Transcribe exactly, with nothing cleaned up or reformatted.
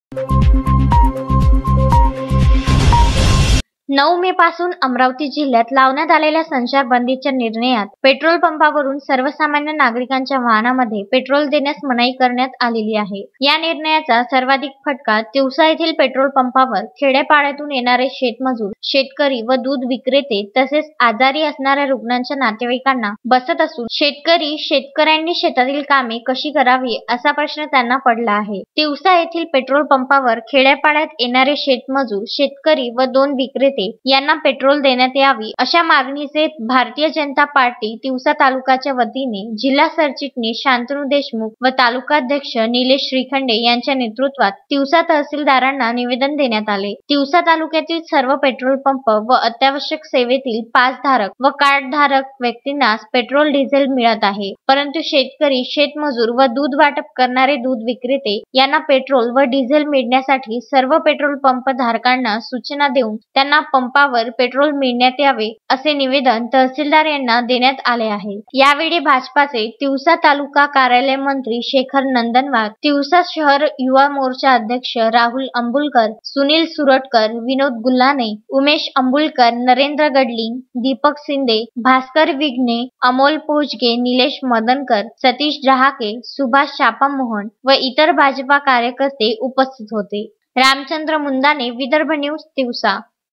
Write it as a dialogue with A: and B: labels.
A: नऊ मे पासून अमरावती जिल्ह्यात लावण्यात आलेल्या संचारबंदीच्या निर्णयात पेट्रोल पंपावरून सर्वसामान्य नागरिकांच्या वाहनामध्ये पेट्रोल देण्यास मनाई करण्यात आलेली आहे। या निर्णयाचा सर्वाधिक फटका तिवसा येथील पेट्रोल पंपावर खेड्यापाड्यातून येणारे शेतमजूर, शेतकरी व दूध विक्रेते तसेच आजारी असणाऱ्या रुग्णांच्या नातेवाईकांना बसत असून शेतकरी शेतकऱ्यांनी शेतातील कामे कशी करावी असा प्रश्न त्यांना पडला आहे। तिवसा येथील पेट्रोल पंपावर खेड्यापाड्यात येणारे शेतमजूर, शेतकरी व दोन विक्रेते यांना पेट्रोल देण्यात यावी अशा मागणीचे भारतीय जनता पार्टी तिवसा तालुक्याच्या वतीने जिल्हा सरचिटणीस शांतनू देशमुख व तालुकाध्यक्ष निलेश श्रीखंडे यांच्या नेतृत्वात तिवसा तहसीलदारांना निवेदन देण्यात आले। तिवसा तालुक्यातील सर्व पेट्रोल पंप व अत्यावश्यक सेवेतील पास धारक व कार्ड धारक व्यक्तींनाच पेट्रोल डिझेल मिळत आहे, परंतु शेतकरी, शेतमजूर व दूध वाटप करणारे दूध विक्रेते यांना पेट्रोल व डिझेल मिळण्यासाठी सर्व पेट्रोल पंप धारकांना सूचना देऊन त्यांना पंपावर पेट्रोल मिळण्यात यावे असे निवेदन तहसीलदार यांना देण्यात आले आहे। यावेळी भाजपाचे तिवसा तालुका कार्यालय मंत्री शेखर नंदनवार, तिवसा शहर युवा मोर्चा अध्यक्ष राहुल अंबुलकर, सुनील सुरटकर, विनोद गुल्हाने, उमेश अंबुलकर, नरेंद्र गडलिंग, दीपक शिंदे, भास्कर विघ्ने, अमोल पोजगे, निलेश मदनकर, सतीश जहाके, सुभाष चापामोहन व इतर भाजपा कार्यकर्ते उपस्थित होते। रामचंद्र मुंदाने, विदर्भ न्यूज, तिवसा।